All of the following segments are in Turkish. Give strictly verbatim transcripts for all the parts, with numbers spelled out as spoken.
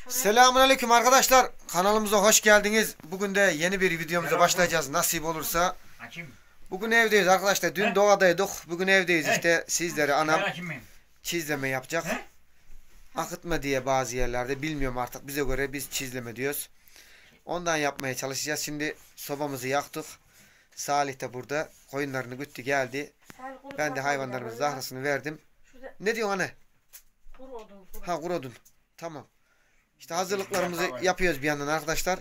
Selamünaleyküm arkadaşlar. Kanalımıza hoş geldiniz. Bugün de yeni bir videomuza başlayacağız nasip olursa. Bugün evdeyiz arkadaşlar. Dün doğadaydık. Bugün evdeyiz işte. Sizlere anam çizleme yapacak. Akıtma diye bazı yerlerde. Bilmiyorum artık. Bize göre biz çizleme diyoruz. Ondan yapmaya çalışacağız. Şimdi sobamızı yaktık. Salih de burada. Koyunlarını güttü geldi. Ben de hayvanlarımızın zahrasını verdim. Ne diyorsun anne? Ha kuru odun. Tamam. İşte hazırlıklarımızı yapıyoruz bir yandan arkadaşlar.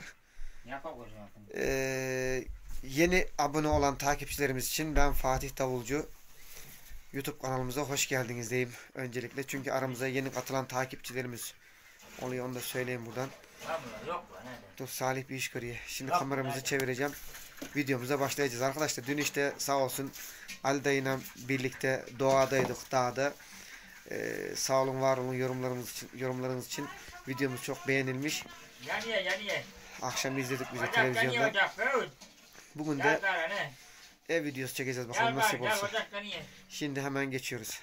Ee, yeni abone olan takipçilerimiz için ben Fatih Davulcu. YouTube kanalımıza hoş geldiniz diyeyim öncelikle. Çünkü aramıza yeni katılan takipçilerimiz oluyor. Onu da söyleyeyim buradan. Dur Salih bir iş görüyor. Şimdi kameramızı çevireceğim. Videomuza başlayacağız arkadaşlar. Dün işte sağ olsun Ali dayıyla birlikte doğadaydık dağda. Ee, sağ olun var olun yorumlarımız için, yorumlarınız için videomuz çok beğenilmiş. Yanıyor, yanıyor. Akşam izledik bize televizyonda. Bugün de ev videosu çekeceğiz bakalım nasip olsa. Şimdi hemen geçiyoruz.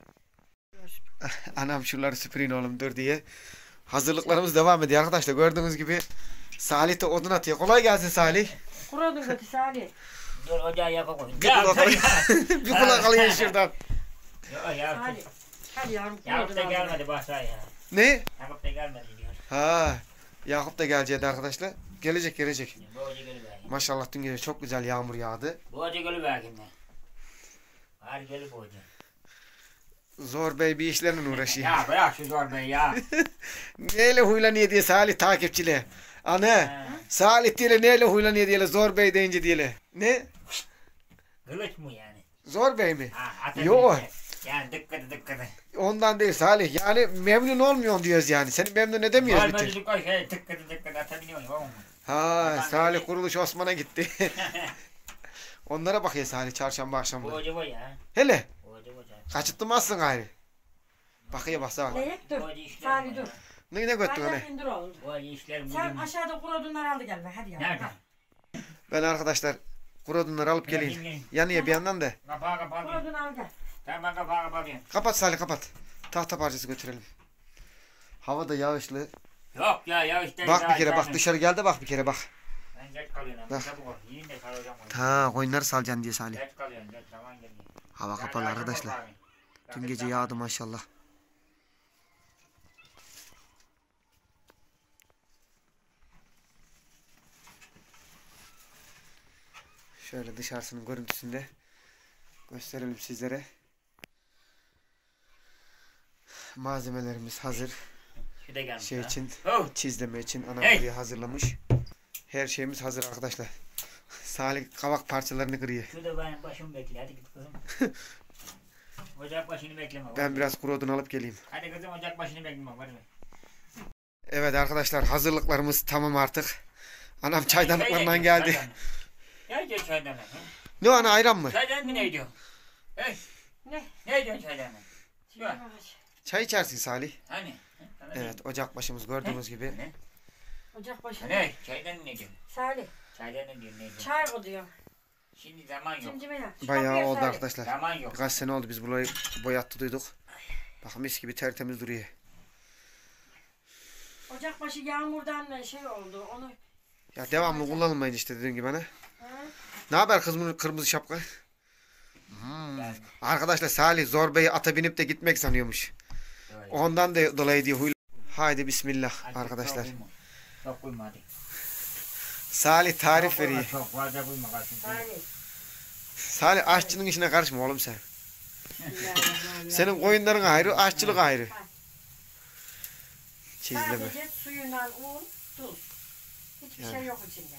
Anam şuraları süpürün oğlum dur diye. Hazırlıklarımız devam ediyor arkadaşlar. Gördüğünüz gibi Salih de odun atıyor. Kolay gelsin Salih. Kuradın kötü Salih. Dur ocağı yaka koy. Bir kulak alayım. Bir kulak alayım şuradan. Salih. Hadi yavrum. Yakup da gelmedi başa ya. Ne? Yakup da gelmedi diyor. Ha, Yakup da gelecekti arkadaşlar. Gelecek gelecek. Bu hoca gölü ver. Maşallah dün gece çok güzel yağmur yağdı. Bu hoca gölü ver şimdi. Var gölü bu hoca. Zor Bey bir işlerle uğraşıyor. Ya bırak şu Zor Bey ya. Neyle huylanıyor diye Salih takipçiler. Ana, Salih diye neyle huylanıyor diye Zor Bey deyince diye. Ne? Kılıç mı yani? Zor Bey mi? Ha, yok. Yani dıkkıdı dıkkıdı. Ondan değil Salih. Yani memnun olmuyorsun diyoruz yani. Seni memnun edemiyoruz bütün. bütün. Var şey dıkkıdı dıkkıdı atabiliyor muyum? Ha, Salih Kuruluş Osman'a gitti. Onlara bakıyor Salih çarşamba akşamı. Bu hoca bu ya. Hele. Bu hoca bu. Kaçırtmazsın gayrı. Bakıyor baksana. Ne dur. Salih dur. Ne ne götün hani? indir oğlum. Bu hoca işler bu. Sen aşağıda kuru odunları aldı gel be hadi ya. Nerede? Ben arkadaşlar kuru odunları alıp geleyim. Yanıyor bir yandan da. Kapağı kapağı. Kuru odunu al gel. Tamam kapağı kapağı. Kapat Salih kapat. Tahta parçası götürelim. Hava da yağışlı. Yok ya ya işte. Bak bir kere bak dışarı geldi bak bir kere bak. Ben geç kalıyorum. Bak. Çabuk ol. Yiyin de kalacağım. Ha koyunları salacaksın diye Salih. Geç kalıyorum. Geç zaman geliyor. Hava kapalı arkadaşlar. Dün gece yağdı maşallah. Şöyle dışarısının görüntüsünde gösterelim sizlere. Malzemelerimiz hazır. Şey için, çizleme için anam Hey. buraya hazırlamış. Her şeyimiz hazır arkadaşlar. Salih kavak parçalarını kırıyor. Şurada benim başımı bekle. Hadi git kızım. Ocak başını bekleme. Ben biraz kuru odun alıp geleyim. Hadi kızım ocak başını bekleme. Hadi. Evet arkadaşlar hazırlıklarımız tamam artık. Anam çaydanlıklarından geldi. Ne diyor çaydanlık? Ne ana ayran mı? Çaydanlık ne diyor? Hey. Ne? Ne diyor çaydanlık? Çay içersin Salih. Hani? Evet ocak başımız gördüğünüz gibi. Ne? Ocak başında. Ne? Çaydanlık ne diyor? Salih. Çaydanlık diyor ne diyor? Çay o diyor. Şimdi zaman yok. Cimcime yap. Bayağı oldu arkadaşlar. Zaman yok. Birkaç sene oldu biz burayı boyattırdık. Bak mis gibi tertemiz duruyor. Ocak başı yağmurdan şey oldu onu. Ya devamlı kullanılmayın işte dediğim gibi bana. Ha? Ne haber kızımın kırmızı şapka? Hmm. Arkadaşlar Salih Zor Bey'i ata binip de gitmek sanıyormuş. Öyle. Ondan da dolayı diyor huyla. Haydi bismillah Hadi, arkadaşlar. Çok, çok koyma hadi. Salih tarif Çok koyma, veriyor. çok fazla koyma kardeşim. Salih. Salih aşçının işine karışma oğlum sen. Senin koyunların ayrı, aşçılık ayrı. Çizleme. Sadece suyundan un, tuz. Hiçbir Yani. şey yok içinde.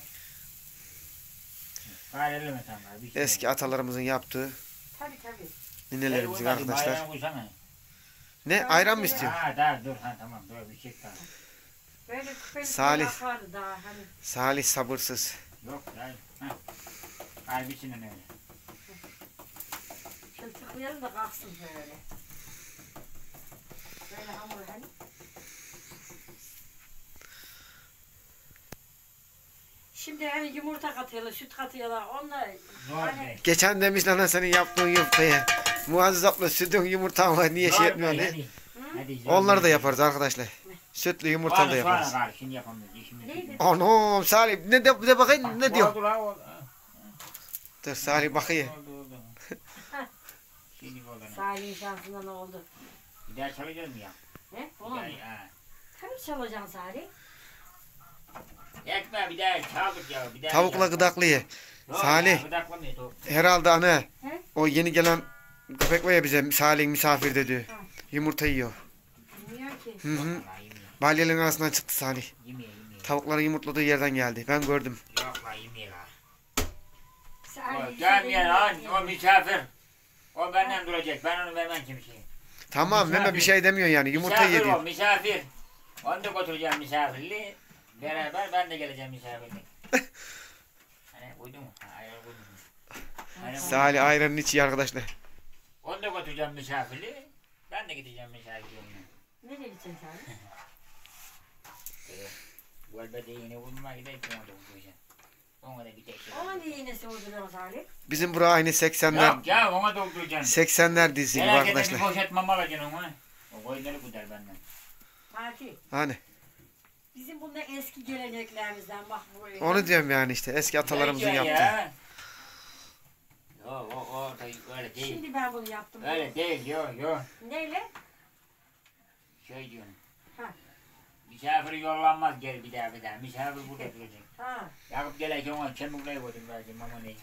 Gayrı mi sen var? Bir şey Eski yok. atalarımızın yaptığı Tabii tabii. ninelerimizin Hey, uyma, arkadaşlar. bayram uysana. Ne ayran mı istiyorsun? Ha daha dur ha tamam dur bir şey daha. Böyle küpeli Salih. yapardı daha hani. Salih sabırsız. Yok hayır. Ha. Kalbisinin öyle. Şöyle tıklayalım da kalksın böyle. Böyle hamur hani. Şimdi hani yumurta katıyorlar, süt katıyorlar. Onlar Zor hani değil. Geçen demiş lan senin yaptığın yumurtaya. Muazzez abla sütün yumurtan var niye şey Zor etmiyorsun değil, diye. hadi. Hadi, zor Onları da değil. yaparız arkadaşlar. Sütlü yumurtalı da Bazı yaparız. soğana var, şimdi yapamıyoruz. İşimiz Neydi? gücümüz. Anam Salih ne de, de bakayım ne diyor? Oldu la, oldu. Dur Salih bakayım. Oldu oldu. Şimdi oldu. Salih'in şansına ne oldu? Bir daha çalacağız mı ya? He? Bir Ona daha, mı? ha. Tabii çalacaksın Salih. Ekme bir daha çaldık ya. Bir daha Tavukla çaldık. gıdaklı ye. Yok Salih. ya, gıdaklamıyor tavuk. Herhalde anne. He? O yeni gelen köpek var ya bize Salih'in misafir dedi. Ha. Yumurta yiyor. Bilmiyor ki. Hı hı. Vallahi yemiyor. Balyaların arasından çıktı Salih. Yemiyor yemiyor. Tavukların yumurtladığı yerden geldi. Ben gördüm. Yok la yemiyor la. Salih. Gelmeyen lan o misafir. O benden duracak. Ben onu vermem kimseye. Tamam Misafir. Mehmet bir şey demiyor yani. Yumurta misafir ye o diyor. misafir. Onu da götüreceğim misafirliği. Beraber ben de geleceğim misafirliğe. Hani uydu mu? Hayır uydu mu? Hani Salih ayranın içi arkadaşlar. onu da götüreceğim misafirliği. Ben de gideceğim misafirliğe. Nereye gideceksin Salih? Bu elbette yine uyumaya gidelim. Ona da götüreceğim. Ona da bir tek şey. Ona niye iğnesi vurduruyorsun Salih? Bizim bura aynı seksenler Yok ya ona dolduracağım. seksenler dizisi gibi Merak etme bir arkadaşlar. poşet mama alacaksın ona. O koyunları gider benden. Fatih. Hani Bizim bunlar eski geleneklerimizden bak buraya. onu diyorum yani işte eski atalarımızın Güzel yaptığı. ya. Yok o, o da öyle değil. Şimdi ben bunu yaptım. Öyle değil yok yok. Neyle? Şey diyorum. Ha. Misafir yollanmaz geri bir daha bir daha. Misafir burada duracak. Ha. Yakıp gelecek ona kemikleri koydum belki mama neyi.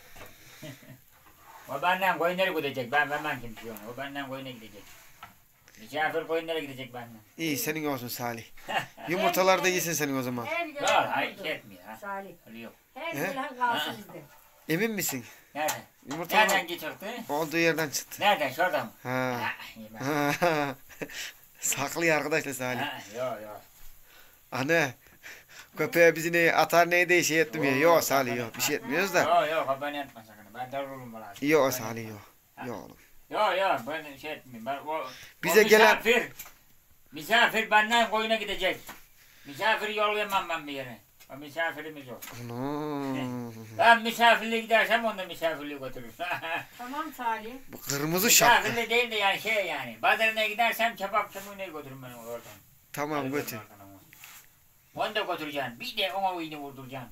O benden koyunları gidecek. Ben vermem kimseye onu. O benden koyuna gidecek. Misafir koyunlara gidecek benden. İyi senin olsun Salih. Yumurtalar da iyisin senin o zaman. Her Yok gelen hayır oldu. etmiyor ha. Salih. Öyle yok. Her He? gelen kalsın Ha. bizde. Emin misin? Nereden? Yumurtalar Nereden çıktı? olduğu yerden çıktı. Nereden? Şuradan mı? Ha. Ha, yemem. Saklıyor arkadaşlar Salih. Ha, yok yok. Anne. Köpeğe bizi ne atar neydi şey etmiyor. Yok Salih yok. Bir şey etmiyoruz da. Yok yok o beni etme sakın. Ben darılırım bana. Yok Ben Salih etmem. yok. Yok oğlum. Yok yok ben şey etmeyeyim. Ben, o, Bize o gelen- misafir, misafir benden koyuna gidecek. Misafir yollayamam ben bir yere. O misafirimiz o. Anam. Ben misafirliğe gidersem onu da misafirliğe götürür. Tamam Salih. Bu kırmızı şapka. Misafirliğe değil de yani şey yani. Pazarına gidersem kebap çamuruna götürürüm ben onu oradan. Tamam Hadi götür. oradan ama. Onu da götüreceksin. Bir de ona uyunu vurduracaksın.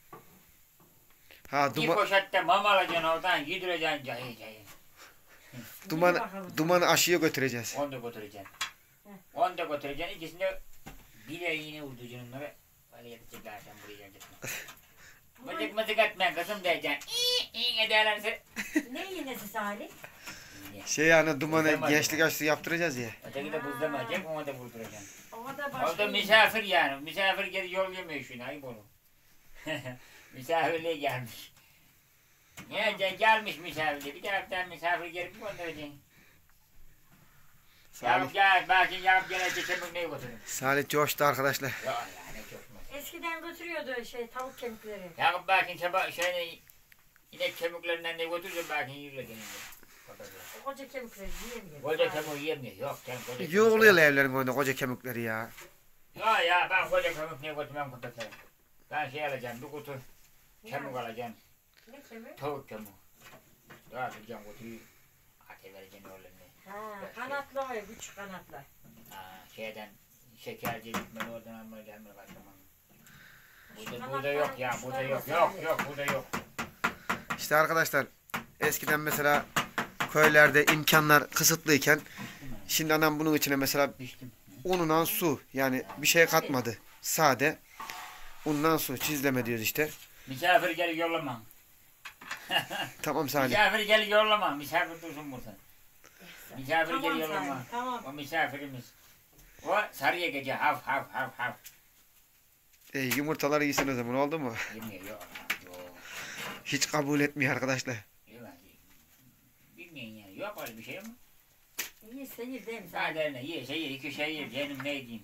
Ha Bir duman, poşette mama alacaksın oradan yedireceksin cayı cayı. Yürü duman, bakalım. dumanı aşıya götüreceğiz. Onu da götüreceksin. Heh. Onu da götüreceksin. İkisini de bir de yine vurduracaksın onları. Böyle yetecekler sen buraya gitme. Mızık mızık etme kızım diyeceksin. İyi iyi ederlerse. Ne iğnesi Salih? Şey yani dumanı Buzlama gençlik acaba. aşısı yaptıracağız ya. Öteki de buzlamayacak ona da vurduracaksın. O da başka. O da misafir yani. Misafir geri yol yemiyor şunu. Ayıp olur. Misafirliğe gelmiş. Neyse gelmiş misafirliğe. Bir taraftan misafir gelip gönderacaksın. Salih, Yakup gel. Belki Yakup gelecek çabuk neyi götürün. Salih coştu arkadaşlar. Yok yani coşmaz. Eskiden götürüyordu şey tavuk kemikleri. Yakup belki çaba şöyle inek kemiklerinden ne götürürse belki yürüyor gelince. O koca kemikleri yiyemiyor. Koca kemik yiyemiyor. Yok sen koca kemik. Yoğuluyorlar evlerin önünde koca kemikleri ya. Ya ya ben koca kemik niye götürmem köpekleri. Ben şey alacağım bir kutu kemik alacağım. Ne kemik? Tavuk kemiği. Daha alacağım kutuyu. Ate vereceğim oğlum. Ha, kanatlı var ya, küçük kanatlı. Aa, şeyden şekerci bitmedi oradan almaya gelmeye başlamam. Şu Burada, kanatlar burada yok ya burada kuşlar yok var yok sadece. yok burada yok. İşte arkadaşlar eskiden mesela köylerde imkanlar kısıtlıyken şimdi anam bunun içine mesela Düştüm. unundan su yani bir şey katmadı. Sade undan su çizleme diyoruz işte. Misafir gel yollama. Tamam Salih. Misafir gel yollama. Misafir dursun burada. Misafir Tamam gel yollama. Salih, tamam. O misafirimiz. O sarıya gece hav hav hav hav. E, yumurtalar iyisin o zaman oldu mu? Yemiyor yok. Yok. Hiç kabul etmiyor arkadaşlar. Yok. Bilmeyin yani. Yok öyle bir şey mi? İyi seyir değil mi Salih? Sadece ye şey ye iki şey ye. Benim ne diyeyim.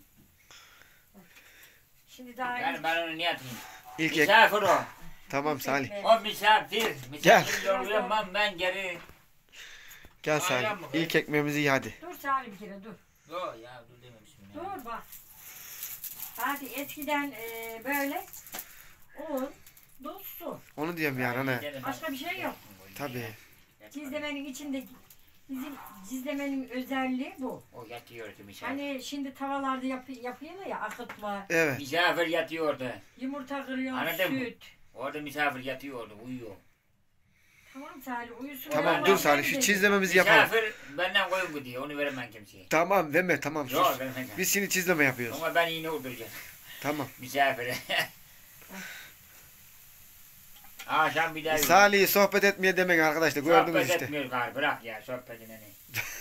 Şimdi daha Yani ben onu niye atayım? İlk ek... Misafir o. Tamam Salih. O misafir. Misafir yollayamam ben geri. Gel Salih. İlk ekmeğimizi ye hadi. Dur Salih bir kere dur. Yok ya dur dememişim ya. Dur bak. Hadi eskiden e, böyle un, tuz, su. Onu diyorum yani ana. Başka bir şey yok. Tabii. Çizlemenin içinde Bizim cizlemenin özelliği bu. O yatıyordu misafir. Hani şimdi tavallarda yap yapıyorlar ya akıtma, Evet. Misafir yatıyordu. yumurta kırıyor, Anladın mı? süt. Orada misafir yatıyordu, uyuyor. Tamam Salih uyusun. Tamam Ben dur ben Salih şu dedim. çizlememizi yapalım. Misafir benden koyun gidiyor, onu veremem kimseye. Tamam deme tamam sus. Yok veremem. Biz şimdi çizleme yapıyoruz. Ama ben yine öldüreceğim. Tamam. Misafire. Akşam bir daha yürü. Salih'i sohbet etmeye demek arkadaşlar gördünüz Sohbet işte. etmiyor galiba, bırak ya sohbetine ne.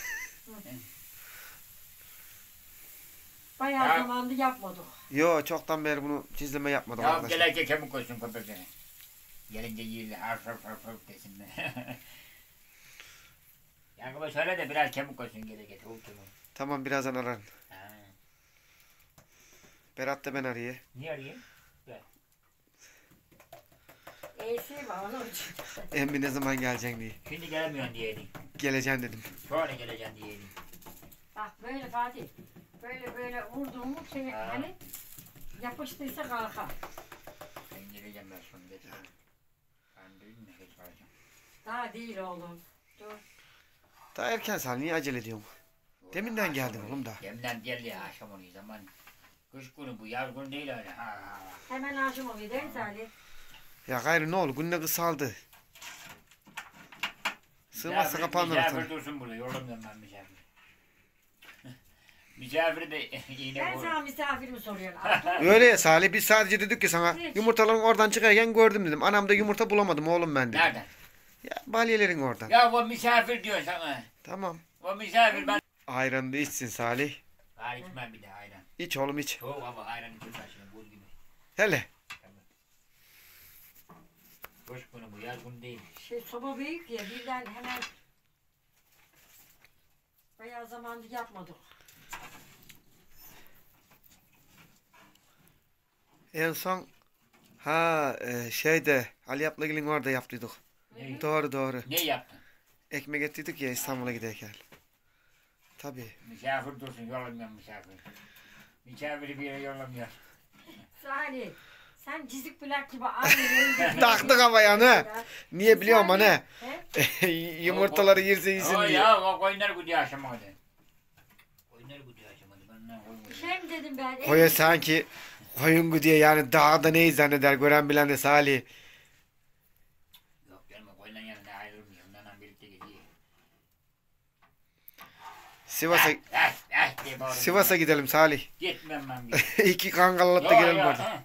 Bayağı Ya. zamandır yapmadık. Yo çoktan beri bunu çizleme yapmadım Ya arkadaşlar. gelecek kemik koysun köpeklerine. Gelince yiyirler, arf arf arf arf desinler. Yakup'a söyle de biraz kemik koysun gelecek. Tamam birazdan ararım. Ha. Berat da ben arayayım. Niye arayayım? E'si var onun için. Emmi ne zaman geleceksin diye. Şimdi gelemiyorsun diyelim. Geleceğim dedim. Sonra geleceksin diyelim. Bak böyle Fatih. Böyle böyle vurdun mu seni Ha. hani yapıştıysa kalkar. Ben geleceğim ben sonra getiririm. Ben duydum ya geç varacağım. Daha değil oğlum. Dur. Daha erken Salih niye acele ediyorsun? Deminden geldin oğlum da. Deminden geldi ya akşam oluyor zaman. Kış günü bu yaz günü değil öyle. Ha, ha, ha. Hemen aşım oluyor değil mi Salih? Ya gayrı ne oldu gününe kısaldı. Sığmazsa Misafir- kapanır Misafir ortalık. dursun burada yollamıyorum ben misafir. Misafiri de yine Ben bu. sana misafir mi soruyorum? Artık Öyle ya Salih biz sadece dedik ki sana Hiç. yumurtaların oradan çıkarken gördüm dedim. Anam da yumurta bulamadım oğlum ben dedim. Nereden? Ya balyelerin oradan. Ya o misafir diyor sana. Tamam. O misafir ben. Ayranı da içsin Salih. Hayır içmem bir de ayran. İç oğlum iç. Soğuk ama ayran içilmez şimdi buz gibi. Hele. Kış günü bu yaz günü değil. şey soba büyük ya birden hemen bayağı zamandır yapmadık. En son ha e, şeyde Ali Ablagil'in orada yaptıydık. Ne? Doğru doğru. Ne yaptın? Ekmek ettiydik ya İstanbul'a giderken. Tabii. Misafir dursun yollamıyorum misafir. Misafiri bir yere yollamıyor. Salih sen cizik plak gibi aynı yerinde. Taktı kafaya ne? Niye biliyor musun ne? He? Yumurtaları yerse yesin O diye. ya o koyunlar gidiyor akşama hadi. Koyunlar gidiyor akşama hadi. Ben ne koyun Bir şey mi dedim ben? Koya sanki koyun diye yani dağda neyi zanneder gören bilen de Salih. Yok canım o koyunların yanında ayrılmıyor. Onlarla birlikte gidiyor. Sivas'a Eh, eh, eh diye bağırıyor. Sivas'a gidelim Salih. Gitmem ben bir. İki kangallatta Yo, gelelim yo, orada. he.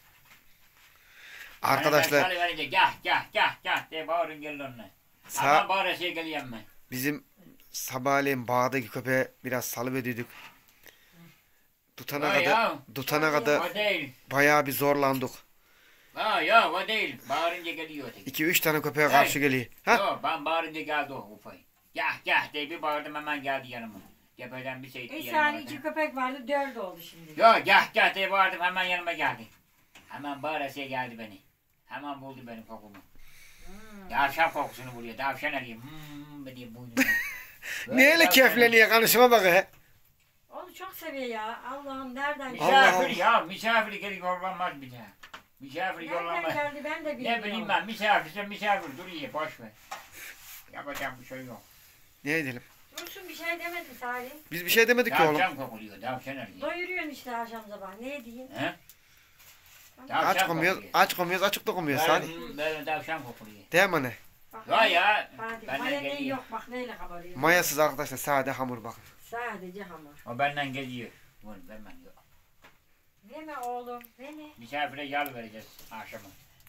Arkadaşlar Bana verince gah gah gah gah diye bağırın gelin onunla. Sa- Ama bağıra şey geleyim ben. bizim sabahleyin bağdaki köpeğe biraz salıverdik. Tutana Ya, kadar ya. tutana kadar O değil. bayağı bir zorlandık. Ha ya o değil. Bağırınca geliyor öteki. İki üç tane köpeğe karşı geliyor. Ha? Yo ben bağırınca geldi o ufay. Gah gah diye bir bağırdım hemen geldi yanıma. Cepheden bir şey etti E yanıma. Salih iki köpek vardı dört oldu şimdi. Yo gah gah diye bağırdım hemen yanıma geldi. Hemen bağıra şey geldi beni. Hemen buldu benim kokumu. Hmm. Tavşan kokusunu buluyor. Tavşan arıyor. Hmm diye boynuna. Neyle kefleniyor konuşma bak he. Onu çok seviyor ya. Allah'ım nereden geldi? Misafir Allah. ya misafir geri yollanmaz bir daha. Misafir Nereden yollanmaz. geldi ben de bilmiyorum. Ne bileyim ben misafirse misafir dur iyi boş ver. Yapacak bir şey yok. Ne edelim? Dursun bir şey demedi Salih. Biz bir şey demedik ki oğlum. Tavşan kokuluyor. Tavşan arıyor. Doyuruyorsun işte akşam sabah. Ne diyeyim? He? Tamam. Aç Tavşan komuyoruz, kokuluyor. aç komuyoruz, açık da komuyoruz Salih. Böyle, böyle tavşan kokuluyor. Değil mi ne? Bak, Ya ya. Fatih, Benden maya ne geliyor. yok bak neyle kabarıyor. Mayasız arkadaşlar sade hamur bakın. Sadece hamur. O benden geliyor. Bunu vermem yok. Deme oğlum. Deme. Misafire yal vereceğiz akşama.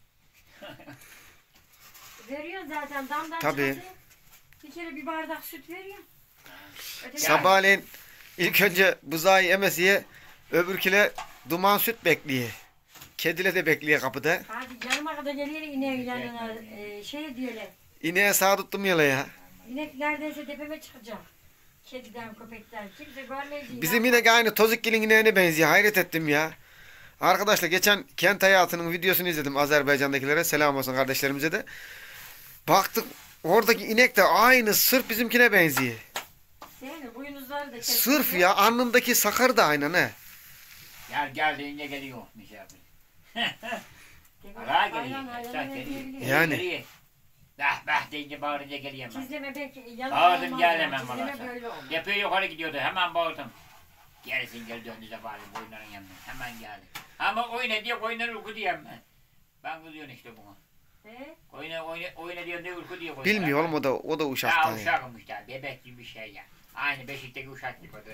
Veriyorsun zaten damdan Tabii. çıkası. Bir kere bir bardak süt veriyorsun. Öteki- Sabahleyin ilk önce buzağı emesiye öbürküle duman süt bekliyor. Kedile de bekliyor kapıda. Hadi yanıma kadar geliyor ineğin yanına. E, şey diyorlar. İneğe sağ tuttum yala ya. İnek neredeyse tepeme çıkacak. Kediden, köpekten. Kimse görmeyecek. Bizim inek aynı Tozukgil'in ineğine benziyor. Hayret ettim ya. Arkadaşlar geçen kent hayatının videosunu izledim Azerbaycan'dakilere. Selam olsun kardeşlerimize de. Baktık oradaki inek de aynı sırf bizimkine benziyor. Değil mi? Boynuzları da kesmiş. Sırf ya alnındaki sakar da aynı ne? Gel geldiğince geliyor misafir. Demek Ara geliyor. hayran hayran Esas ne geliyor. diyebiliyor. Yani. Geliyor. Bah bah deyince bağırınca geleyim ben. Çizleme belki yalan Bağırdım olmaz gelemem ya, valla. çizleme böyle olmaz. Yapıyor yukarı gidiyordu hemen bağırdım. Gerisin gel döndü de bağırdım koyunların yanına. Hemen geldi. Ama oyna diye koyunları uyku diyeyim ben. Ben kızıyorum işte buna. He? Oyna oyna oyna diyor ne uyku diyor koyunlara. Bilmiyor oğlum o da o da Ya uşaktan ya. uşakım işte bebek gibi bir şey ya. Aynı Beşik'teki uşak gibi o da.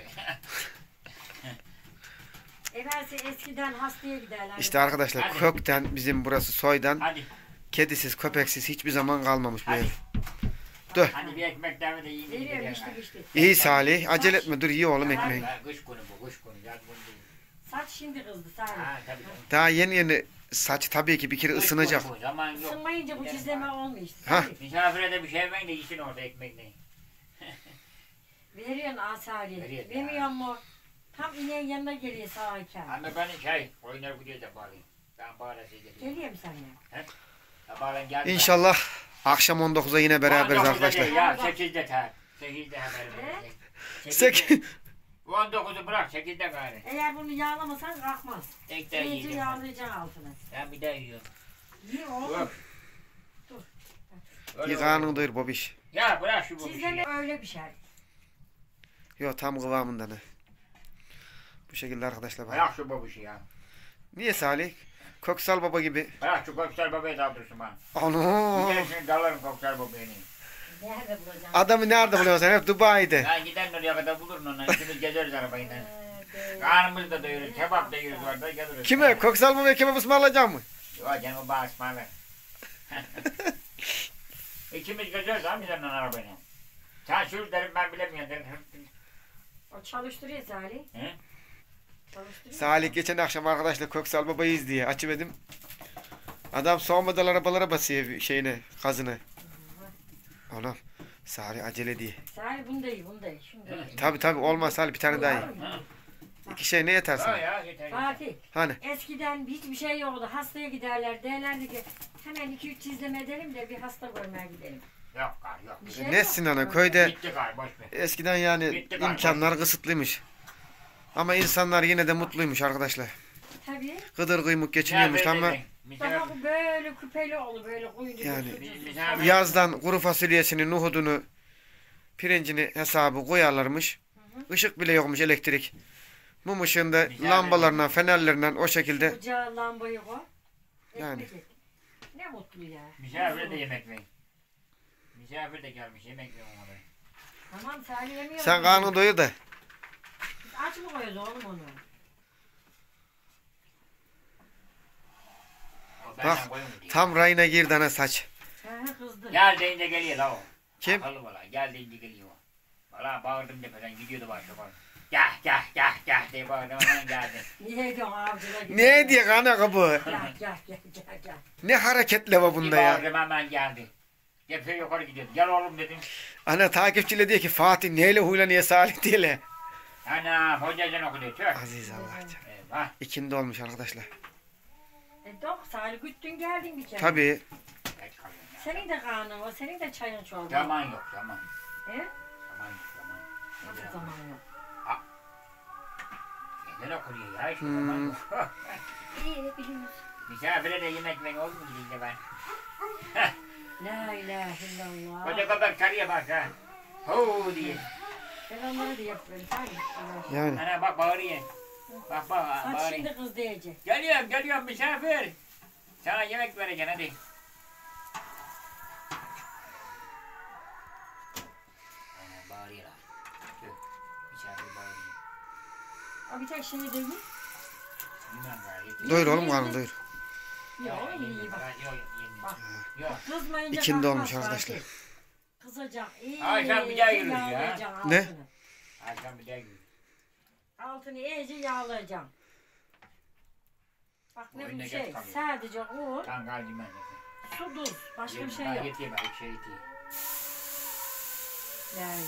Evvelsi eskiden hastaya giderler. İşte arkadaşlar Hadi. kökten bizim burası soydan Hadi kedisiz köpeksiz hiçbir zaman kalmamış bu hadi. ev. Dur. Hadi bir ekmek davet de yiyin. Veriyorum işte işte. İyi Salih acele etme dur iyi oğlum ekmeği. Kış konu bu kış konu. Yaz konu değil. Saç şimdi kızdı Salih. Ha tabii. Daha yeni yeni saç tabii ki bir kere Kış ısınacak. konu bu, zaman yok. Isınmayınca bu çizleme olmuyor işte. Hah. Salih. Misafire de bir şey verin de yesin orada ekmekle. Veriyorsun Asali. Veriyorum ya. Vermiyor mu? Tam ineğin yanına geliyor sağırken. Ama ben şey oynar gidiyor da bağlayayım. Ben bağlasın geliyorum. Geliyor mu seninle? Ha bağlayın geldi. İnşallah akşam on dokuzda yine beraberiz arkadaşlar. Ya sekizde ta. sekizde haber verecek. Sek on dokuzu bırak sekizde gari. Eğer bunu yağlamasan kalkmaz. Tek de İyice yiyeceğim. yağlayacaksın altına. Ben bir daha yiyorum. İyi oğlum. Yok. Dur. Öyle iyi karnını olur. doyur babiş. Ya bırak şu bu Çizleme öyle bir şey. Yo tam kıvamında ne. Bu şekilde arkadaşlar bak. Bırak şu babuşu ya. Niye Salih? Köksal baba gibi. Bırak şu Koksal babayı daldırsın bana. Ano. Gidersin dalarım Koksal babayı. Nerede bulacaksın? Adamı nerede buluyorsun sen? Hep Dubai'de. Ya gider oraya kadar bulursun onu. İkimiz gezeriz arabayla. Ee, Karnımızı da doyurur. Kebap da yiyoruz orada geliriz. Kime? Köksal babaya kebap ısmarlayacak mı? Yok canım o bana ısmarlar. İkimiz geziyoruz ha bizden arabayla. Sen sür derim ben bilemiyorum derim. O çalıştırıyor Salih. He? Çalıştırıyor. Salih geçen akşam arkadaşlar Köksal babayı izliyor. Açıverdim. Adam soğumadan arabalara basıyor şeyine, kazını. Anam. Salih acele diye. Salih bunu da iyi, bunu da iyi. Şunu da iyi. Tabi tabi olmaz Salih bir tane daha ye. Ha. İki şey ne yeter Ha sana? ya yeter yeter. Fatih, Hani? eskiden hiçbir şey yoktu. Hastaya giderler, derlerdi ki hemen iki üç çizleme edelim de bir hasta görmeye gidelim. Yok kar yok. Bir şey Nesin yok. ana köyde Bitti kar boş ver. eskiden yani Bitti galiba. imkanlar kısıtlıymış. Ama insanlar yine de mutluymuş arkadaşlar. Tabii. Gıdır kıymık geçiniyormuş ama Daha Misafir, bu böyle küpeli oldu, böyle kuyucu. Yani- misafir, yazdan kuru fasulyesini, nohudunu, pirincini hesabı koyarlarmış. Işık bile yokmuş elektrik. Mum ışığında Güzel lambalarla, fenerlerle o şekilde. Ocağa lambayı koy. Yani. ekmek et. Ne mutlu ya. misafir de yemek verin. Misafir de gelmiş yemek verin ona. Tamam Salih yemiyor. Sen karnını doyur da. Biz aç mı koyuyoruz oğlum onu? O Bak, benden koyun diyor. Tam rayına girdi ana saç. He he kızdı. Gel deyince geliyor la o. Kim? Akıllı valla gel deyince geliyor o. Valla bağırdım tepeden gidiyordu başka bağırdım. Gah gah gah gah diye bağırdım hemen geldi. Niye diyorsun avcıla gibi? Ne diye kana kapı? Gel gel gel gel gel. Ne hareketle var Bir bunda ya. bağırdım hemen geldi. Yapıyor yukarı gidiyordu. Gel oğlum dedim. Ana takipçiyle diyor ki Fatih neyle huylanıyor Salih diye. Ana hocacan okuyor. Tüh. Aziz Allah canım. Eyvah. İkindi olmuş arkadaşlar. E dok Salih güttün geldin bir kere. Tabii. Geç kalıyorsun ya. Senin de karnın var, senin de çayın çorban. Zaman yok zaman. He? Zaman yok zaman. Nasıl zaman yok? Neden okuyor ya işte Hmm. zaman yok. İyi biliyoruz. Misafire de yemek verin oldu mu gidince ben. La ilahe illallah. Koca kadar karıya bak ha. Hoo diye. Ben onları da yapıyorum. Hadi. Yani. Ana bak bağırıyor. Bak bak Saç bağırıyor. şimdi kız diyecek. Geliyorum geliyorum misafir. Sana yemek vereceksin hadi. Ana bağırıyorlar. Tüh. Misafir bağırıyor. O bir tek şimdi değil mi? Bilmem gayet. Doyur oğlum karnını doyur. Yok iyi bak. Yok yok Bak. Yok. Kızmayınca İkindi kalkmaz olmuş Fatih. arkadaşlar. Kızacak. İyi. Akşam bir daha iyice yürürüz ya. yağlayacaksın Ne? altını. Akşam bir daha gülüyor. Altını iyice yağlayacaksın. Bak ne Oyunda bir şey. geç kalıyor. Sadece un, Kangal yemez. su, tuz. Başka bir şey Ben yok. yetiyor ben bir şey yetiyor. Ya, ya.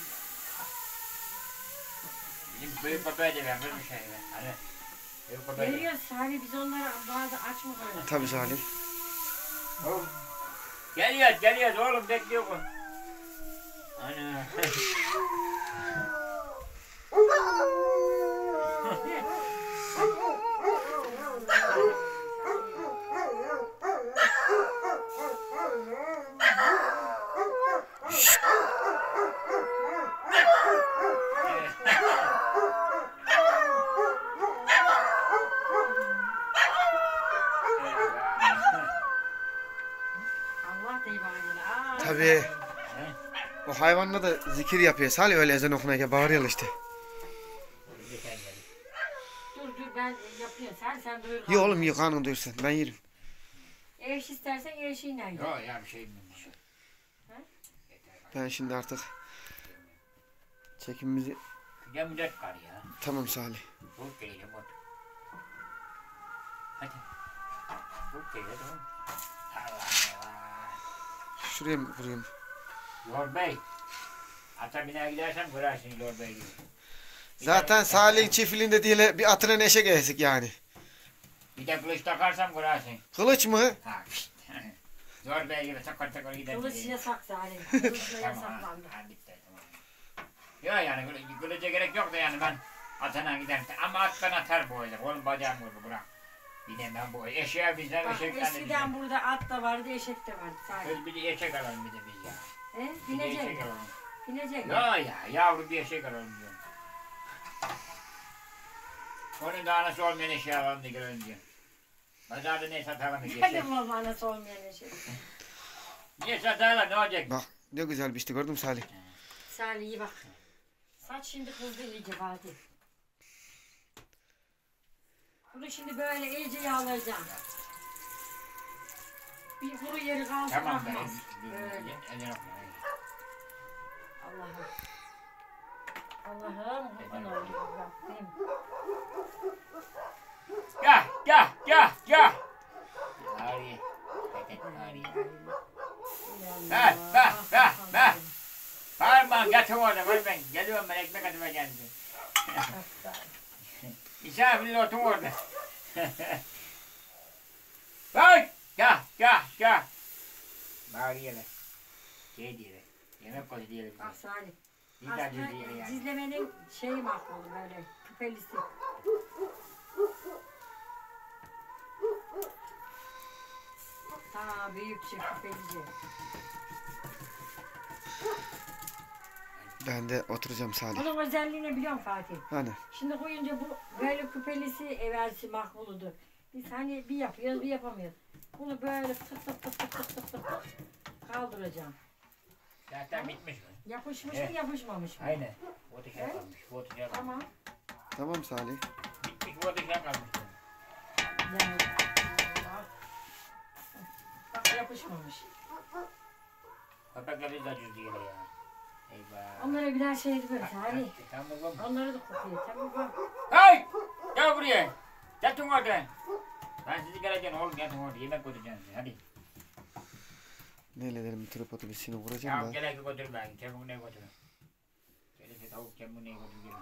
Bizim büyük babaya da vermez bir şey be. Hani büyük babaya da. Veriyoruz Salih biz onlara bazı aç mı koyuyoruz? Tabii Salih. Oğlum. Geliyoruz geliyoruz oğlum bekliyor bu. Ana. Tabii. O hayvanla da zikir yapıyor. Salih öyle ezan okunarken bağırıyor işte. Dur dur ben yapıyorum. Sen sen buyur. Ye oğlum ye karnını doyursan. Ben yerim. Eş istersen eşiyle ye. Yok ya bir şey bilmiyorum. Ben şimdi artık çekimimizi... Ya müddet var ya. Tamam Salih. Vur gelelim vur. Hadi. Vur gelelim tamam. Allah Allah. Şuraya mı vurayım? Lord Bey. Ata biner gidersen görersiniz Lord Bey gibi. Zaten Salih'in çiftliğinde değil bir atına neşe geçsek yani. Bir de kılıç takarsam görersiniz. Kılıç mı? Ha. Lord Bey gibi takar takar gider. Kılıç yasak Salih. Kılıçla Tamam. yasaklandı. Ha bitti tamam. Yok yani kılı- kılıca gerek yok da yani ben atana giderim. Ama attan atar bu öyle. Oğlum bacağım vurdu bırak. Bir de ben bu eşeğe binsem Bak eşekten de eskiden binsem. burada at da vardı, eşek de vardı Salih. Biz bir de eşek alalım bir de biz ya. He? Bir de Binecek. eşek alalım. Binecek. Ya ya yavru bir eşek alalım diyorum. Onun da anası olmayan eşeği alalım diye görelim diyorum. Pazarda ne satalım diye Hadi eşek. baba anası olmayan eşek. Niye satarlar ne olacak? Bak ne güzel bir işte gördün mü Salih? Salih iyi bak. Saç şimdi kızdı iyice Fatih. Bunu şimdi böyle iyice yağlayacağım. Bir kuru yeri kalsın Tamam ben akmaz. Böyle. elini okuyayım. Allah'ım. Allah'ım kurban olayım Rabbim. Gel gel gel gel. Ari. Ari. Ver ver ver ver. Parmağın getir orada ver ben. Geliyorum ben ekmek atıma kendisi. Misafirli otur orada. Bak! Gel, gel, gel. Bari yeme. Şey diyelim. Yemek koy diyelim. Bak Salih. Bir tane diyelim Aslında yani. dizlemenin şeyi mahvoldu böyle küpelisi. Ta büyükçe küpelici. Ben de oturacağım Salih. Bunun özelliğini biliyor musun Fatih? Hani? Şimdi koyunca bu böyle küpelisi evvelsi mahvoludu. Biz hani bir yapıyoruz bir yapamıyoruz. Bunu böyle tık tık tık tık tık tık tık kaldıracağım. Zaten bitmiş mi? Yapışmış Evet. mı yapışmamış mı? Aynen. Bu dışarı Evet. kalmış. Bu dışarı kalmış. Tamam. Tamam Salih. Bitmiş bu dışarı kalmış. Yani, bak. Bak yapışmamış. Köpekler biz acız diyor ya. Eyvah. Onlara birer şey böyle Salih. Tamam oğlum. Onları da kokuyor. Tabii bak. Hey! Gel buraya. Yatın orada. Ben sizi geleceğim oğlum yatın orada. Yemek götüreceğim size. Hadi. Neyle edelim bir tripodu bir seni Ya vuracağım da. gel ki götür ben. Çabuk ne götürün. Gelirse tavuk çabuk ne götür.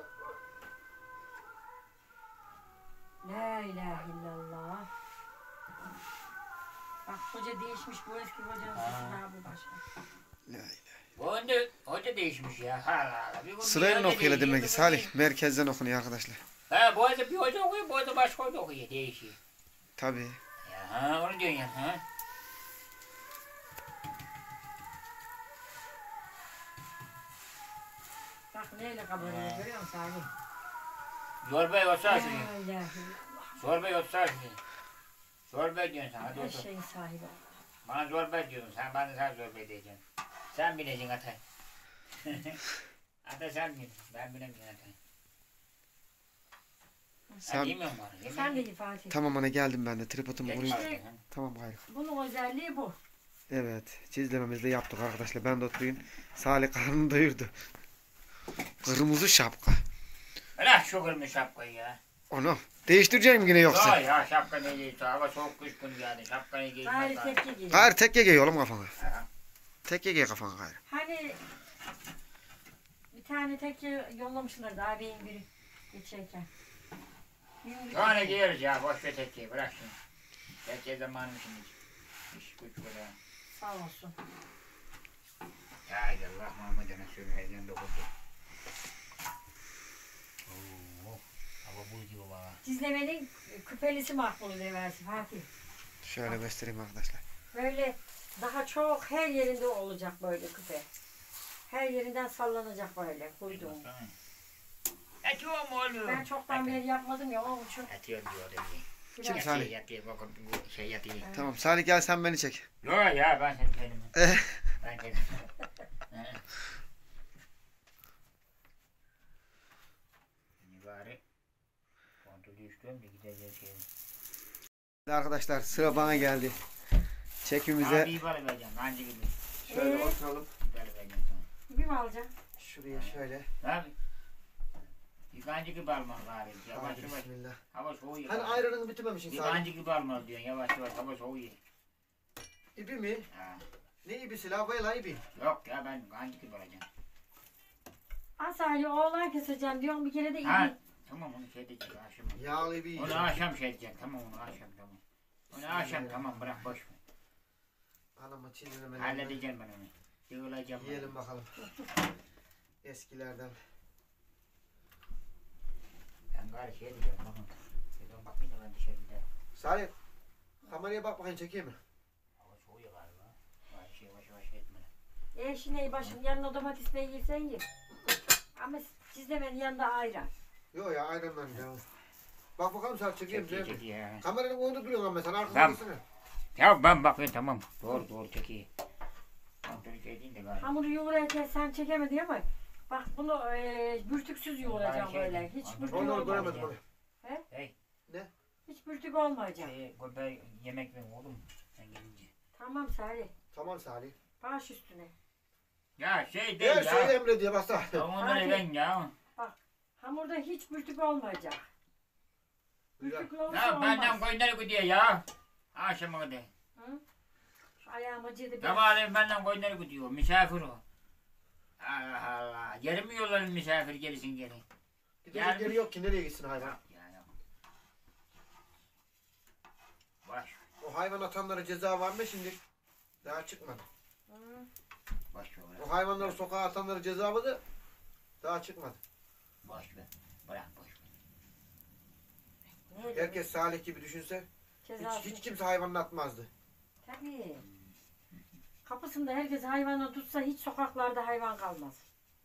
La ilahe illallah. Bak hoca değişmiş bu eski hocanın sesi daha bu başka. La ilahe. Bu önde hoca değişmiş ya. Ha la la. Bir gün bir Sırayla hoca okuyla değişiyor, demek bir ki gün Salih. değil. Merkezden okunuyor arkadaşlar. Ha bu arada bir hoca okuyor, bu arada başka hoca okuyor. Değişiyor. Tabii. Ya ha onu diyorsun ya. Ha? Bak neyle kabarıyor görüyor musun Salih? Zorbay olsa La şunu. ilahe illallah. Zorbay olsa şunu. Zorbay diyorsun sen. Hadi Her otur. şeyin sahibi. Bana zorbay diyorsun. Sen bana sen zorbay diyeceksin. Sen bineceksin Atay. Atay sen bin. Ben binemeyeceğim Atay. Sen Sen, yemiyor musun bana? Yemiyor Sen de musun? git Fatih. tamam ana geldim ben de tripodumu Geç vurayım. kaldı, ha? Tamam gayrı. Bunun özelliği bu. Evet. Çizlememizi de yaptık arkadaşlar. Ben de oturayım. Salih karnını doyurdu. Kırmızı şapka. Bırak şu kırmızı şapkayı ya. Onu değiştireceğim yine yoksa. Ya ya şapka ne giyiyorsun? Hava soğuk kış günü geldi. Şapka ne giyiyorsun? Gayri tepki geliyor. Gayrı tekke giy oğlum kafana. Ha. Tekke giy kafana gayrı. Hani bir tane tekke yollamışlar daha beyin biri geçerken. Beyin biri- Sonra giyiyoruz ya. Boş ver tekkeyi. Bırak şimdi. Tekke zamanı şimdi. İş güç böyle. Sağ olsun. Ya Allah Muhammed'e söyle. Heyecan dokundu. Oo, hava buz gibi bana. Dizlemenin küpelisi mahvoldu eversi Fatih. Şöyle göstereyim arkadaşlar. Böyle daha çok her yerinde olacak böyle küpe. Her yerinden sallanacak böyle kuyduğum. Etiyor mu oğlum? Ben çoktan beri yapmadım ya onun için. Etiyor diyor demeyi. Çık Biraz. Salih. Şey yatıyor, bakın bu şey yatıyor. Tamam Salih gel sen beni çek. Yok ya ben seni kendim. Eh. Ben kendim. Şimdi bari kontrolü üstüyorum da gideceğiz şey. Arkadaşlar sıra bana geldi. Çekimize Abi bari vereceğim, anca gibi. şöyle Ee? oturalım. Bari vereceğim sana. Bir mi alacaksın? Şuraya şöyle. Abi. Yıkancı gibi almalı bari. Yavaş Hadi yavaş. bismillah. Hava soğuyor. Hani ayranını bitirmemişsin Salih. Yıkancı gibi almalı diyorsun. Yavaş yavaş hava soğuyor. İbi mi? Ha. Ne ibisi la? Bayla ibi. Yok ya ben yıkancı gibi alacağım. Asali oğlan keseceğim diyorum bir kere de Ha. iyi. Tamam onu şey edeceğim akşam. Yağlı ibi. Onu akşam şey edeceğim. Tamam onu akşam tamam. Onu akşam tamam bırak boş ver. Anamı çizdiremeden. Halledeceğim ben onu. Yığılacağım. ben. Yiyelim bakalım. Eskilerden. Ben gari şey diyeceğim bakın. Dedim bakayım da ben dışarıda. Salih. Kameraya bak bakayım çekeyim mi? Hava soğuyor galiba. Bari şey yavaş yavaş etme. E şimdi başım yanına domates ne yiysen ye. Ama çizlemenin yanında ayran. Yok ya ayran ben ya. Bak bakalım Salih çekeyim mi? Çekiyor çekiyor ya. Kameranın önünde duruyorsun ama sen Tamam. arkasındasın. Ya ben bakayım tamam. Doğru doğru çekiyor. Kontrolü şey değil de galiba. Hamuru yoğururken sen çekemedin ama bak bunu e, bürtüksüz yoğuracağım Şey, böyle. Hiç anladım. bürtük Onları olmayacak. göremedim onu. Hey. Hiç bürtük olmayacak. Şey, burada yemek mi oğlum? Sen gelince. Tamam Salih. Tamam Salih. Baş üstüne. Ya şey değil Her ya. şeyi emre diye basta. Ya onları Hadi. ben ya. Hamurda hiç bürtük olmayacak. Güzel. Bürtük olursa Ya benden olmaz. koyunları gidiyor ya. Akşama kadar. Hı? Şu ayağım acıdı biraz. Sabahleyin benden koyunları gidiyor. Misafir o. Allah Allah. Geri mi yollarım misafir gerisin geri? Gidecek yeri yok ki nereye gitsin hayvan? Ya ya. Baş. O hayvan atanlara ceza var mı şimdi? Daha çıkmadı. Hı. Baş ver. O hayvanları sokağa atanlara ceza vardı. Daha çıkmadı. Boş ver. Bırak boş ver. Ne Herkes Salih gibi düşünse hiç, Cezası. hiç kimse hayvanını atmazdı. Tabii. Kapısında herkes hayvanı tutsa hiç sokaklarda hayvan kalmaz.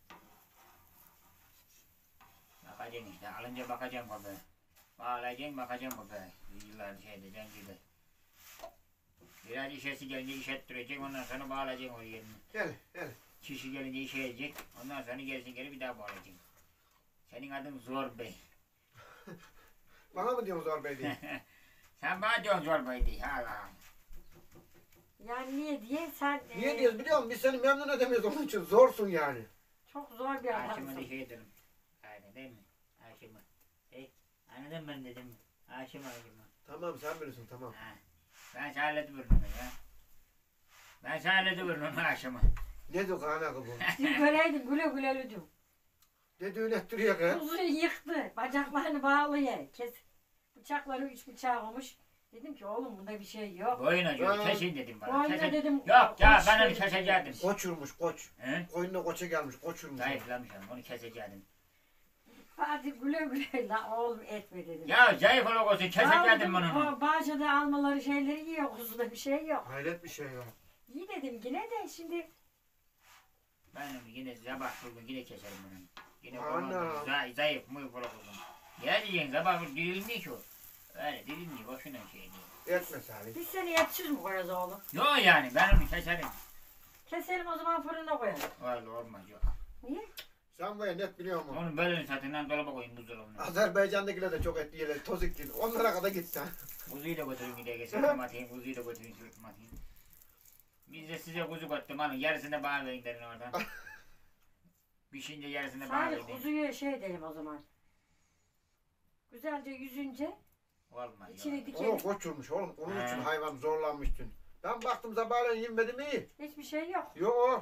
Bakacaksın işte. Alınca bakacaksın baba. Bağlayacaksın bakacaksın baba. Yıllar şey edeceksin gibi. Biraz işesi gelince iş ettireceksin. Ondan sonra bağlayacaksın o yerini. Gel gel. Kişi gelince işe edecek. Ondan sonra gerisin geri bir daha bağlayacaksın. Senin adın Zor Bey. Bana mı diyorsun Zor Bey diye? Sen bana diyorsun Zor Bey diye. Allah. Yani niye diye sen Niye e, diyoruz biliyor musun? Biz seni memnun edemiyoruz onun için. Zorsun yani. çok zor bir Haşim'e adamsın. de şey edelim. Aynen değil mi? Haşim'e. Hey, anladın mı dedim. Haşim Haşim'e. Tamam sen bilirsin tamam. Ha. Ben sana hallediyorum onu ya. Ben sana hallediyorum onu Haşim'e. Ne diyor kanaka bu? Dün böyleydim güle güle öldüm. Ne düğün ettiriyor kız? Kuzuyu yıktı. Bacaklarını bağlıyor. Kes. Bıçakları üç bıçak olmuş. Dedim ki oğlum bunda bir şey yok. Boyuna diyor. Ha. Kesin dedim bana. Boyuna Kesin. dedim. Yok ya koç ben onu dedim. kesecektim. Koç vurmuş koç. He? Koyunla koça gelmiş koç vurmuş. Zayıflamış onu. Onu kesecektim. Hadi güle güle la oğlum etme dedim. Ya zayıf olup olsun kesecektim ben onu. Aldım, bahçede almaları şeyleri yiyor. Kuzuda bir şey yok. Hayret bir şey ya. İyi dedim yine de şimdi Ben onu yine sabah bugün yine keserim onu. Yine Ana. olmaz. Zayıf, zayıf mı olup olsun. Ya diyeceksin sabah dirilmiyor ki o. Öyle dirilmiyor. Boşuna şey değil. Etme Salih. biz seni etsiz mi koyarız oğlum? Yok yani ben onu keserim. Keselim o zaman fırına koyalım. Öyle olmaz yok. Niye? Sen bu ya net biliyor musun? Onun bölünü satından dolaba koyayım buzdolabına. Azerbaycan'dakiler de çok etli yerler. Toz iklim. Onlara kadar gitti ha. Kuzuyu da götürün gidiyor geçelim atayım. Kuzuyu da götürün sırtım atayım. Biz de size kuzu götürdüm hanım. Yarısını bana verin derin oradan. Pişince yarısını bana Salih verin. kuzuyu şey edelim o zaman. Güzelce yüzünce Olmaz içini yok. dikelim. Onu koç vurmuş oğlum. Onun He. için hayvan zorlanmış dün. Ben baktım sabahleyin yemedim iyi. Hiçbir şey yok. Yo.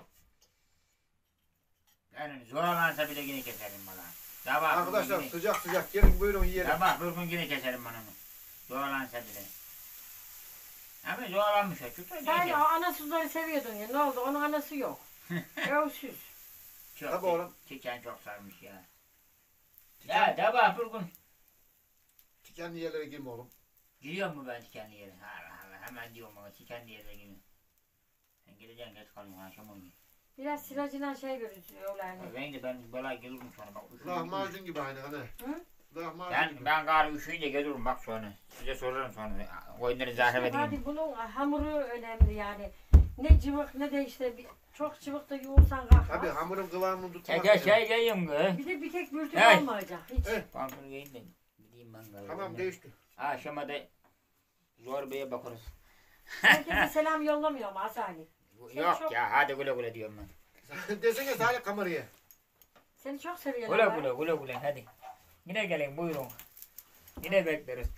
Yani zorlansa bile yine keserim bana. Sabah Arkadaşlar yine, sıcak sıcak gelin buyurun yiyelim. sabah bir gün yine keserim bana onu. Zorlansa bile. Ama zorlanmış o. Çok da Salih o neyse. anasızları seviyordun ya. Ne oldu? Onun anası yok. Ölsüz. Çok Tabii oğlum. Tiken çok sarmış ya. Ya sabah bir gün. Tikenli yerlere girme oğlum. Giriyor mu ben tikenli yere? Allah Allah hemen diyorum bana tikenli yere giriyor. Sen gireceksin geç kalıyorsun akşam oynuyor. Biraz silajından şey görüyorlar hani. Ben de ben bala gelirim sonra bak. üşüdüm. Lahmacun gibi aynı hani. Hı? Lahmacun Ben gibi. ben gari üşüyünce gelirim bak sonra. Size sorarım sonra. Oyunları zahre edeyim. Hadi bunun hamuru önemli yani. Ne cıvık ne de işte bir, çok cıvık da yoğursan kalkmaz. Tabii hamurun kıvamını tutmak. Çeke lazım. şey geliyorum kız. Bir de bir tek bürtük Evet. olmayacak hiç. Evet. Pantolonu giyin de gideyim ben galiba. Tamam değişti. Akşama da zor beye bakarız. Herkese selam yollamıyor mu Asali? Yok çok- ya hadi güle güle diyorum ben. Desene Salih kameraya. Seni çok seviyorum. Güle ama. güle güle güle hadi. Yine gelin buyurun. Yine bekleriz.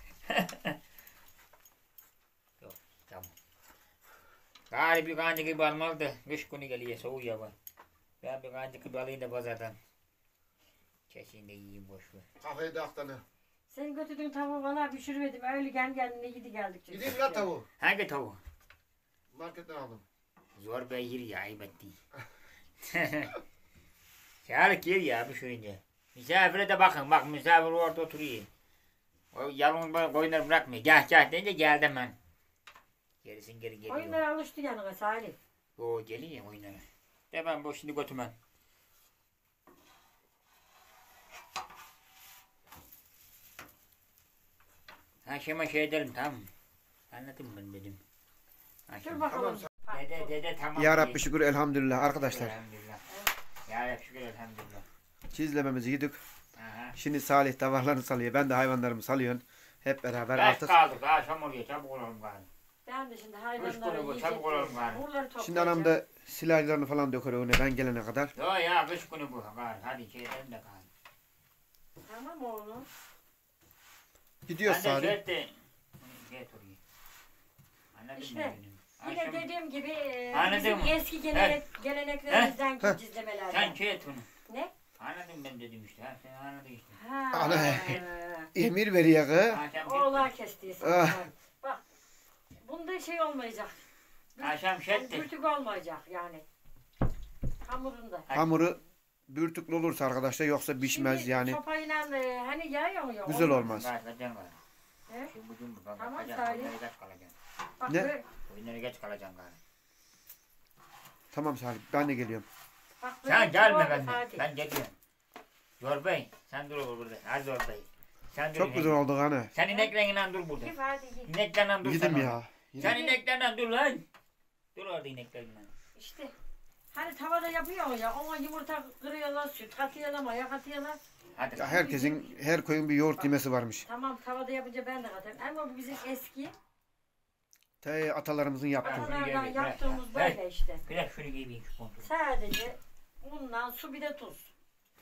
Yok tamam. Gari bir kancı gibi almalı da kış günü geliyor soğuk ya var. Ben bir kancı gibi alayım da pazardan. Kesin de yiyeyim boş ver. Kafayı da aktana. Senin götürdüğün tavuğu valla pişirmedim. Öyle gel geldiğinde gidi geldik. çünkü. Gideyim la tavuğu. Hangi tavuk? Marketten aldım. Zor bey yer ya ayıp etti. Çağırık yer ya pişirince. Misafire de bakın bak misafir orada oturuyor. O yalın bana koyunları bırakmıyor. Gel gel deyince geldim ben. Gerisin geri geliyor. Oyunlara alıştı yanına Salih. O geliyor oyunlara. De ben bu şimdi götürmem. Akşama şey edelim tamam mı? Anladın mı ben dedim. Dur Akşam. bakalım. Dede dede tamam. Ya diye. Rabbi şükür elhamdülillah arkadaşlar. Elhamdülillah. Ya Rabbi şükür elhamdülillah. Çizlememizi yedik. Aha. Şimdi Salih davarlarını salıyor. Ben de hayvanlarımı salıyorum. Hep beraber Kaç artık. kaldık akşam oluyor çabuk olalım gari. Ben de şimdi Üç hayvanlara grubu, yiyecek. çabuk olalım gari. Buraları toplayacağım. Şimdi anam da silahlarını falan döker öne ben gelene kadar. Yo ya kış günü bu gari. Hadi şeyden de gari. Tamam oğlum. Gidiyor Ben de Salih. şey etti. Şey oturuyor. Anladın İşte, mı benim? Yine Akşam- dediğim gibi e, Anladın bizim mı? eski gelenek, geleneklerimizden Heh. gizlemelerden. Sen şey et bunu. Ne? Anladın ben dedim işte. Ha, sen anladın işte. Ha. Ana. Emir veriyor kız. Akşam Oğlan kestiyse. Ah. Bak. Bunda şey olmayacak. Akşam şey Yani etti. pürtük olmayacak yani. Hamurunda. Hamuru bürtüklü olursa arkadaşlar yoksa pişmez Şimdi yani. Sopayla e, hani yağıyor ya. Güzel olmaz. Kaçacaksın gari. He? Şu bugün bu. Tamam, Kaçacaksın. Salih. Oyunları geç kalacaksın. Bak Ne? böyle, Oyunları geç kalacaksın gari. Tamam Salih ben de geliyorum. bak böyle Sen gelme çuval benden. Fatih. Ben geliyorum. Zor Bey. Sen dur olur burada. Hadi Zor Bey. Sen dur. Çok güzel oldu hani. Sen ineklerle dur burada. Git Fatih git. İneklerle dur Gidim sen ya. orada. Gidim. Sen ineklerle dur lan. Dur orada ineklerle. İşte hani tavada yapıyor ya ona yumurta kırıyorlar, süt katıyorlar, maya katıyorlar. Hadi. Ya herkesin her koyun bir yoğurt yemesi varmış. Tamam tavada yapınca ben de katarım. Ama bu bizim eski Te atalarımızın yaptığı. Şunu atalardan yiyemeyiz, yaptığımız evet. böyle işte. Bir de şunu giyeyim şu kontrolü. Sadece undan su bir de tuz.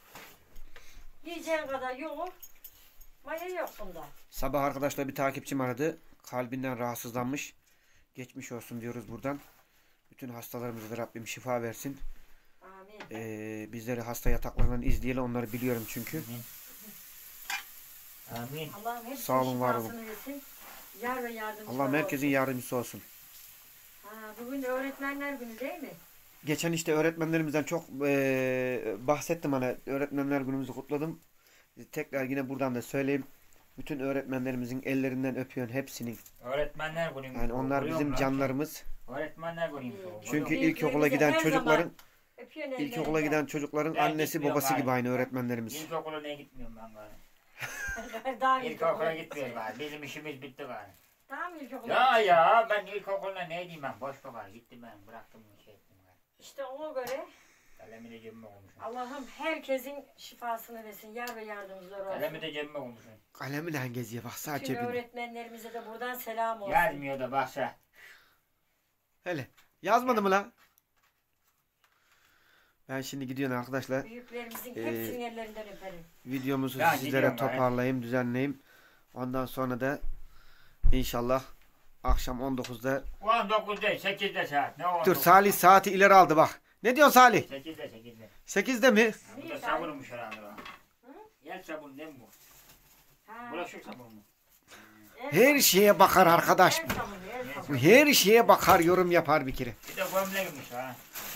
Yiyeceğin kadar yoğur. Maya yok bunda. Sabah arkadaşlar bir takipçim aradı. Kalbinden rahatsızlanmış. Geçmiş olsun diyoruz buradan. Bütün hastalarımıza da Rabbim şifa versin. Amin. Ee, bizleri hasta yataklarından izleyelim. Onları biliyorum çünkü. Amin. Allah'ım hepsinin Sağ olun, var olun. şifasını versin. Yar ve yardımcılar Allah herkesin olsun. yardımcısı olsun. Ha, bugün de öğretmenler günü değil mi? Geçen işte öğretmenlerimizden çok eee, bahsettim hani öğretmenler günümüzü kutladım. Tekrar yine buradan da söyleyeyim. Bütün öğretmenlerimizin ellerinden öpüyorum hepsinin. Öğretmenler günü. Yani onlar bizim canlarımız. Öğretmenler günü. Çünkü Büyüklerimizi ilkokula giden her çocukların zaman öpüyorsun ilkokula ellerinden. giden çocukların Ben annesi gitmiyorum babası gari. gibi aynı öğretmenlerimiz. İlkokula ne gitmiyorum ben gari. Daha mı İlkokula gitmiyorum gari. Bizim işimiz bitti gari. Daha mı ilkokula? Ya ya ben ilkokulda ne diyeyim ben boş ver gari. Gittim ben bıraktım bunu şey ettim gari. İşte ona göre Kalemi de cebime koymuşum. Allah'ım herkesin şifasını versin. Yar ve yardımcılar olsun. Kalemi de cebime koymuşum. Kalemle geziyor bak sağ Tüm cebinde. öğretmenlerimize de buradan selam olsun. Yazmıyor da baksa. Hele yazmadı mı la? Ben şimdi gidiyorum arkadaşlar. Büyüklerimizin Ee, hepsinin ellerinden öperim. Videomuzu Ya, sizlere gidiyorum gari. toparlayayım, düzenleyeyim. Ondan sonra da inşallah akşam on dokuzda. on dokuzda sekizde saat. Ne on Dur dokuz? Salih saati ileri aldı bak. Ne diyorsun Salih? sekizde sekizde. sekizde mi? Ha, bu da sabunmuş herhalde o. Yer sabun değil mi bu? Ha, Bulaşık sabunu mu? el Her sabunu, şeye bakar arkadaş. el sabunu, el sabunu. Her şeye bakar, yorum yapar bir kere. Bir de gömlekmiş ha.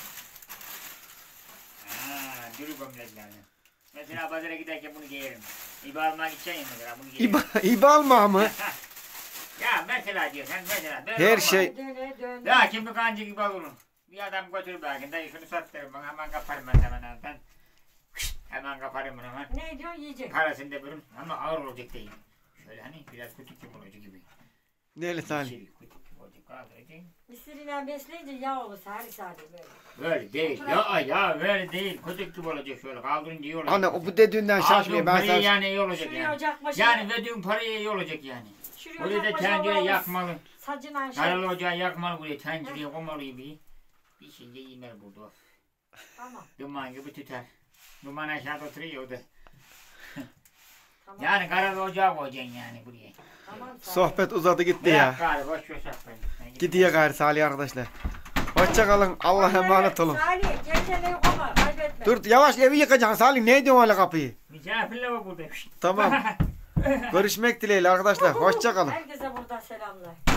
Ha, dürü gömlek yani. Mesela pazara giderken bunu giyerim. İba almaya gideceksin mesela bunu giyerim. İba, İba alma mı? Ya mesela diyor sen mesela. Ben Her olmam. şey- Döne döne. Ya kim bir kancı gibi olurum. Bir adam götürür belki. Dayı şunu sat derim. Ben hemen kaparım ben hemen. Ben Hemen kaparım bunu hemen. Ne diyor yiyecek. Parasını da veririm ama ağır olacak değil. Şöyle hani biraz kutu gibi olacak gibi. Neyle Salih? İçeri kutu gibi olacak kaldıracaksın. Mısırıyla besleyince yağ olur sari sari böyle. Böyle değil. Ya ya böyle değil. Kutu gibi olacak şöyle kaldırınca iyi olacak. Ana bu dediğinden şaşmıyor ben parayı sana. yani iyi olacak Şuraya yani. ocak başına. Yani verdiğin paraya iyi olacak yani. Şuraya Buraya da ocak başına tencere koyarız. yakmalı. Sacına şey. Karalı ocağı yakmalı buraya tencereye koymalı bir. Bir şey yemer burada. Tamam. Duman gibi tüter. Duman aşağıda oturuyor o da. Tamam. Yani karalı ocağı koyacaksın yani buraya. Tamam. Salih. Sohbet uzadı gitti Bırak ya. gari boş ver saklayın. Gidiyor gari Salih arkadaşlar. Hoşça kalın. Allah'a emanet olun. Salih gel gel okuma kaybetme. Dur yavaş evi yıkacaksın Salih. Ne ediyorsun öyle kapıyı? Misafirle var burada. Tamam. Görüşmek dileğiyle arkadaşlar. Hoşça kalın. Herkese buradan selamlar.